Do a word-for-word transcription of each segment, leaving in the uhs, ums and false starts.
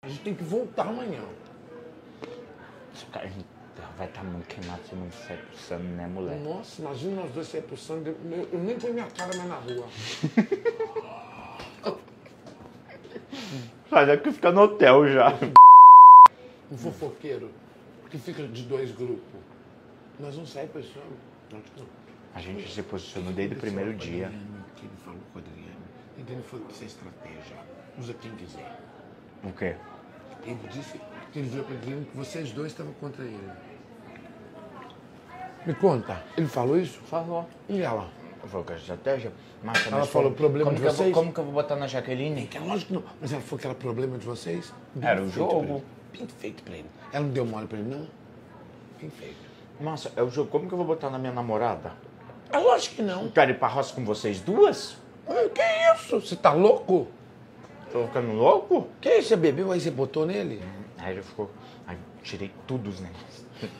A gente tem que voltar amanhã. Cara, vai estar muito queimado se não sair pro Sano, né, moleque? Nossa, imagina nós dois sair pro Sano. Eu, eu nem ponho minha cara mais na rua. Sai daqui fica no hotel já. Um fofoqueiro que fica de dois grupos. Nós vamos sair pro Sano. A gente se posicionou desde o primeiro dia. Que ele falou com o Adriano. Então ele falou que isso é estratégia. Usa quem quiser. O quê? Ele disse que ele viu para Adriano que vocês dois estavam contra ele. Me conta, ele falou isso? Falou. E ela? Falou que a estratégia. Mas, Ela mas falou o problema como de que eu vou- vocês? como que eu vou botar na Jaqueline? É lógico que não. Mas ela falou que era problema de vocês? Bem Era o feito pra jogo. ele. Bem feito pra ele. Ela não deu mole pra ele, não? Bem feito. Nossa, é o jogo. Como que eu vou botar na minha namorada? É lógico que não. Quero ir pra roça com vocês duas? Ah, que isso? Você tá louco? Tô ficando louco? Que isso? Você bebeu aí você botou nele? Aí ele ficou. Aí tirei tudo os negócios.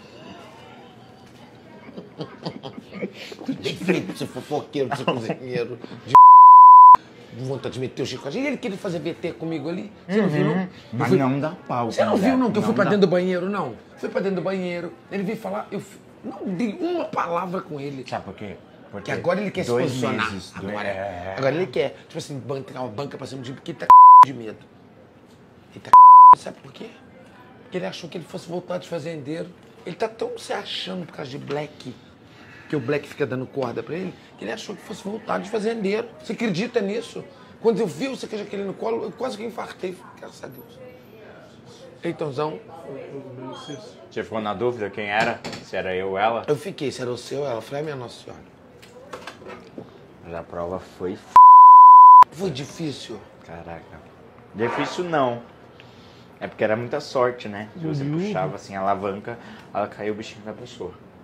Bem feito pra você fofoqueiro, pra você cozinheiro. De vontade de meter o chicote. E ele queria fazer V T comigo ali. Você não viu, não? Eu Mas fui- não dá pau. Você não cara. viu, não, que eu fui pra dá- dentro do banheiro, não? Fui pra dentro do banheiro. Ele veio falar, eu fui- não dei uma palavra com ele. Sabe por quê? Porque Que agora ele quer se dois posicionar. meses, dois- Agora, é. agora ele quer, tipo assim, bancar uma banca pra cima de mim, porque ele tá de medo. Ele tá sabe por quê? Porque ele achou que ele fosse voltar de fazendeiro. Ele tá tão se achando por causa de Black, que o Black fica dando corda pra ele, que ele achou que fosse voltar de fazendeiro. Você acredita nisso? Quando eu vi você que aquele no colo, eu quase que infartei. Graças a Deus. Eitãozão, Você ficou na dúvida quem era? Se era eu ou ela? eu fiquei, se era o seu, ela foi a minha Nossa Senhora. Mas a prova foi f... Foi difícil. Caraca. Difícil não. É porque era muita sorte, né? Se você puxava assim a alavanca, ela caiu o bichinho da pessoa.